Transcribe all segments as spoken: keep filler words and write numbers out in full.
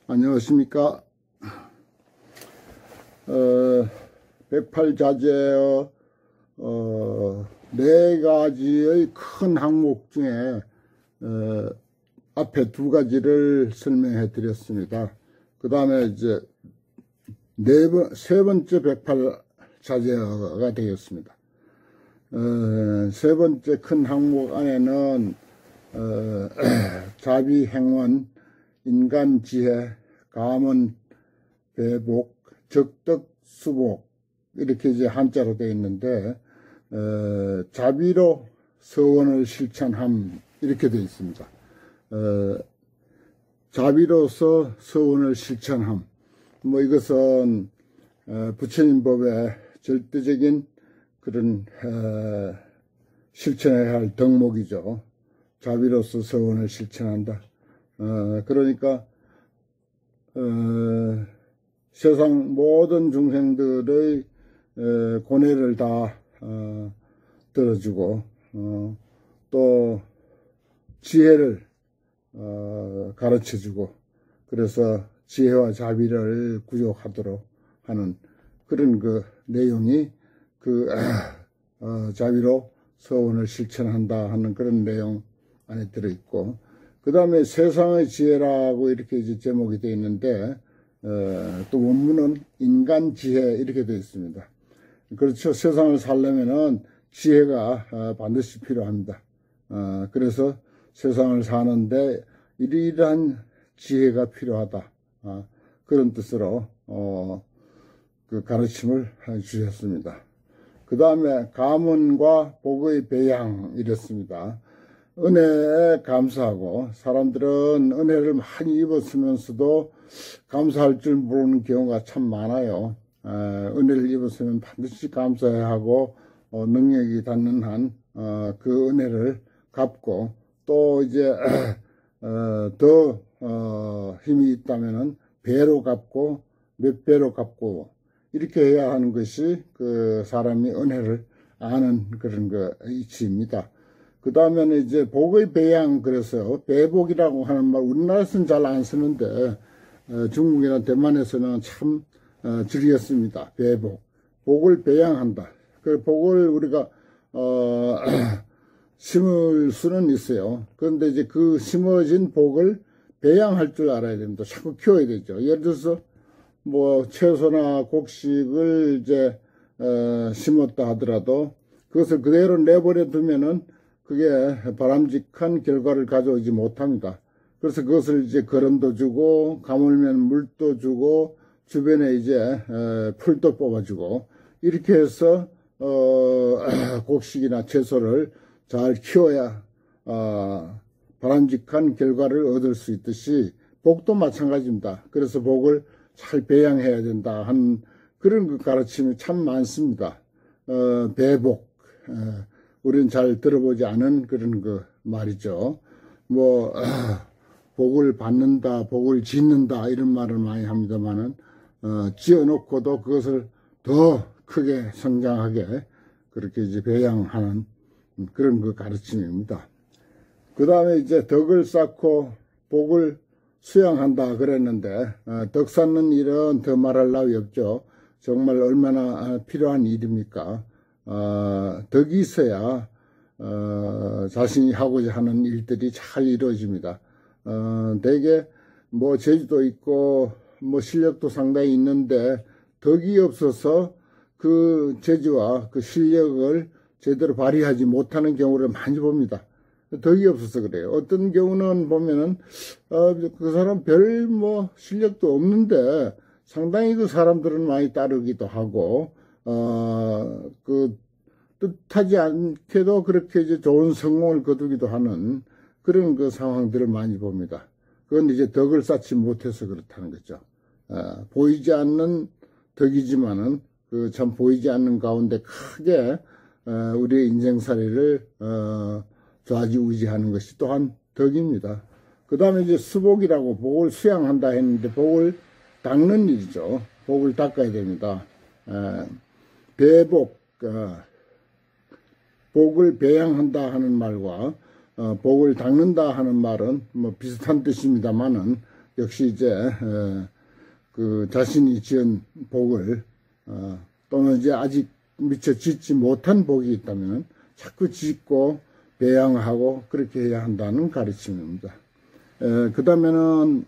안녕하십니까. 어, 백팔자재의 어, 네 가지의 큰 항목 중에 어, 앞에 두 가지를 설명해 드렸습니다. 그 다음에 이제 네 번, 세 번째 백팔자재가 되겠습니다. 어, 세 번째 큰 항목 안에는 어, 자비, 행원, 인간, 지혜, 감언, 배복, 적덕, 수복 이렇게 이제 한자로 되어 있는데 어, 자비로 서원을 실천함 이렇게 되어 있습니다. 어, 자비로서 서원을 실천함. 뭐 이것은 어, 부처님 법의 절대적인 그런 어, 실천해야 할 덕목이죠. 자비로서 서원을 실천한다. 어, 그러니까 어, 세상 모든 중생들의 에, 고뇌를 다 어, 들어주고 어, 또 지혜를 어, 가르쳐주고 그래서 지혜와 자비를 구족하도록 하는 그런 그 내용이 그 어, 자비로 서원을 실천한다 하는 그런 내용 안에 들어있고, 그 다음에 세상의 지혜라고 이렇게 이제 제목이 되어 있는데 어, 또 원문은 인간 지혜 이렇게 되어 있습니다. 그렇죠. 세상을 살려면은 지혜가 어, 반드시 필요합니다. 어, 그래서 세상을 사는데 이러이러한 지혜가 필요하다. 어, 그런 뜻으로 어, 그 가르침을 주셨습니다. 그 다음에 감언과 복의 배양 이랬습니다. 은혜에 감사하고, 사람들은 은혜를 많이 입었으면서도 감사할 줄 모르는 경우가 참 많아요. 에, 은혜를 입었으면 반드시 감사해야 하고 어, 능력이 닿는 한 어, 그 은혜를 갚고, 또 이제 어, 더 어, 힘이 있다면은 배로 갚고 몇 배로 갚고 이렇게 해야 하는 것이 그 사람이 은혜를 아는 그런 그 이치입니다. 그 다음에는 이제 복의 배양, 그래서 배복이라고 하는 말 우리나라에서는 잘 안 쓰는데 어, 중국이나 대만에서는 참 어, 즐겼습니다. 배복, 복을 배양한다. 그 복을 우리가 어, 심을 수는 있어요. 그런데 이제 그 심어진 복을 배양할 줄 알아야 됩니다. 자꾸 키워야 되죠. 예를 들어서 뭐 채소나 곡식을 이제 어, 심었다 하더라도 그것을 그대로 내버려 두면은 그게 바람직한 결과를 가져오지 못합니다. 그래서 그것을 이제 거름도 주고 가물면 물도 주고 주변에 이제 에, 풀도 뽑아주고 이렇게 해서 어, 곡식이나 채소를 잘 키워야 어, 바람직한 결과를 얻을 수 있듯이 복도 마찬가지입니다. 그래서 복을 잘 배양해야 된다 하는 그런 그 가르침이 참 많습니다. 어, 배복. 어, 우리는 잘 들어보지 않은 그런 그 말이죠. 뭐 아, 복을 받는다, 복을 짓는다 이런 말을 많이 합니다만은 어, 지어놓고도 그것을 더 크게 성장하게 그렇게 이제 배양하는 그런 그 가르침입니다. 그 다음에 이제 덕을 쌓고 복을 수양한다 그랬는데 어, 덕 쌓는 일은 더 말할 나위 없죠. 정말 얼마나 필요한 일입니까? 어, 덕이 있어야 어, 자신이 하고자 하는 일들이 잘 이루어집니다. 어, 대개 뭐 재주도 있고 뭐 실력도 상당히 있는데 덕이 없어서 그 재주와 그 실력을 제대로 발휘하지 못하는 경우를 많이 봅니다. 덕이 없어서 그래요. 어떤 경우는 보면은 어, 그 사람 별 뭐 실력도 없는데 상당히 그 사람들은 많이 따르기도 하고 어, 그 뜻하지 않게도 그렇게 이제 좋은 성공을 거두기도 하는 그런 그 상황들을 많이 봅니다. 그건 이제 덕을 쌓지 못해서 그렇다는 거죠. 어, 보이지 않는 덕이지만은 그 참 보이지 않는 가운데 크게 어, 우리의 인생살이를 어, 좌지우지하는 것이 또한 덕입니다. 그 다음에 이제 수복이라고 복을 수양한다 했는데 복을 닦는 일이죠. 복을 닦아야 됩니다. 어, 배복, 어, 복을 배양한다 하는 말과 어, 복을 닦는다 하는 말은 뭐 비슷한 뜻입니다만은 역시 이제 어, 그 자신이 지은 복을 어, 또는 이제 아직 미처 짓지 못한 복이 있다면 자꾸 짓고 배양하고 그렇게 해야 한다는 가르침입니다. 그 다음에는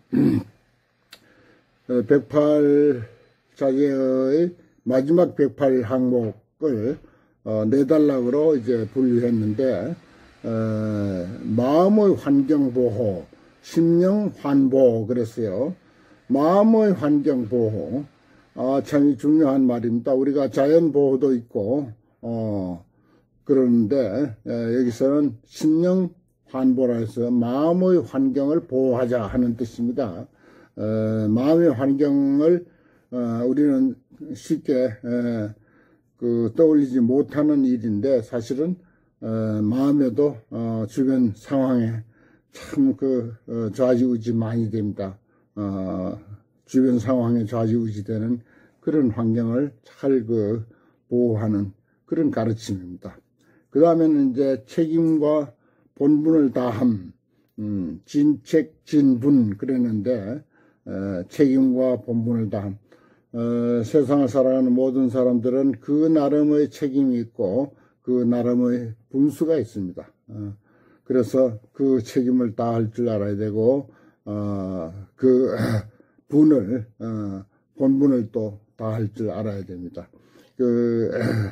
백팔 자제의 마지막 백팔 항목을 어, 네 단락으로 이제 분류했는데 어, 마음의 환경 보호, 심령 환보 그랬어요. 마음의 환경 보호, 아, 참 중요한 말입니다. 우리가 자연 보호도 있고 어, 그러는데 에, 여기서는 심령 환보라 해서 마음의 환경을 보호하자 하는 뜻입니다. 어, 마음의 환경을 어, 우리는 쉽게 에, 그 떠올리지 못하는 일인데 사실은 어, 마음에도 어, 주변 상황에 참 그 어, 좌지우지 많이 됩니다. 어, 주변 상황에 좌지우지되는 그런 환경을 잘 그 보호하는 그런 가르침입니다. 그 다음에는 이제 책임과 본분을 다함, 음, 진책 진분 그랬는데 어, 책임과 본분을 다함. 어, 세상을 살아가는 모든 사람들은 그 나름의 책임이 있고 그 나름의 분수가 있습니다. 어, 그래서 그 책임을 다할 줄 알아야 되고 어, 그 분을 어, 본분을 또 다할 줄 알아야 됩니다. 그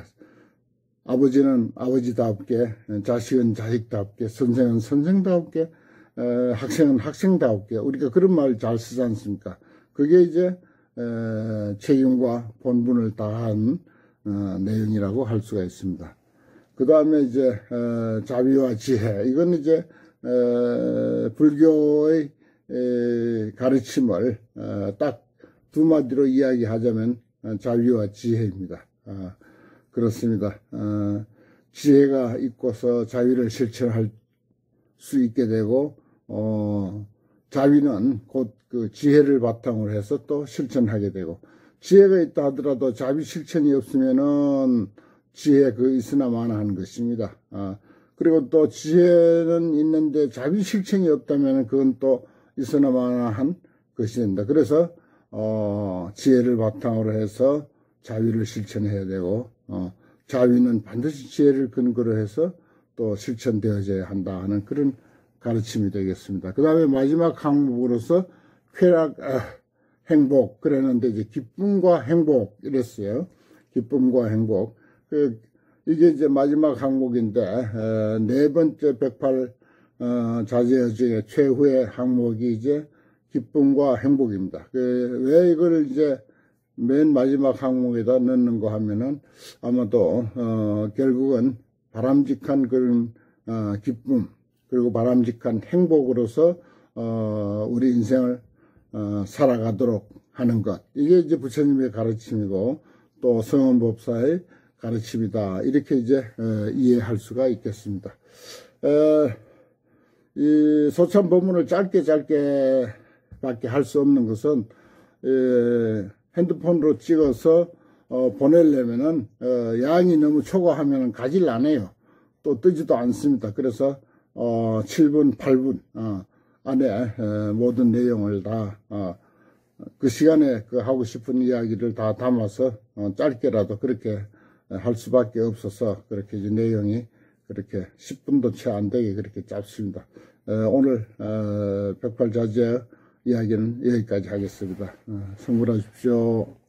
아버지는 아버지답게, 자식은 자식답게, 선생은 선생답게, 에, 학생은 학생답게 우리가 그런 말 잘 쓰지 않습니까? 그게 이제 에, 책임과 본분을 다한 어, 내용이라고 할 수가 있습니다. 그 다음에 이제 에, 자비와 지혜, 이건 이제 에, 불교의 에, 가르침을 어, 딱 두 마디로 이야기하자면 어, 자비와 지혜입니다. 어, 그렇습니다. 어, 지혜가 있고서 자비를 실천할 수 있게 되고 어, 자비는 곧 그 지혜를 바탕으로 해서 또 실천하게 되고, 지혜가 있다 하더라도 자비 실천이 없으면은 지혜 그 있으나 마나한 것입니다. 어, 그리고 또 지혜는 있는데 자비 실천이 없다면 그건 또 있으나 마나한 것이 된다. 그래서 어, 지혜를 바탕으로 해서 자비를 실천해야 되고 어, 자비는 반드시 지혜를 근거로 해서 또 실천되어져야 한다 하는 그런 가르침이 되겠습니다. 그 다음에 마지막 항목으로서 쾌락, 아, 행복 그랬는데 이제 기쁨과 행복 이랬어요. 기쁨과 행복. 그, 이게 이제 마지막 항목인데 에, 네 번째 백팔 어, 자제 중에 최후의 항목이 이제 기쁨과 행복입니다. 그, 왜 이걸 이제 맨 마지막 항목에다 넣는 거 하면은 아마도 어, 결국은 바람직한 그런 어, 기쁨 그리고 바람직한 행복으로서 어, 우리 인생을 어, 살아가도록 하는 것, 이게 이제 부처님의 가르침이고 또 성원법사의 가르침이다, 이렇게 이제 어, 이해할 수가 있겠습니다. 에, 이 소참법문을 짧게 짧게 밖에 할 수 없는 것은 에, 핸드폰으로 찍어서 어, 보내려면은 어, 양이 너무 초과하면 가지를 안 해요. 또 뜨지도 않습니다. 그래서 어, 칠 분, 팔 분 어, 안에 에, 모든 내용을 다 어, 그 시간에 그 하고 싶은 이야기를 다 담아서 어, 짧게라도 그렇게 할 수밖에 없어서 그렇게 이제 내용이 그렇게 십 분도 채 안 되게 그렇게 짧습니다. 에, 오늘 어, 백팔 자제 이야기는 여기까지 하겠습니다. 어, 성불하십시오.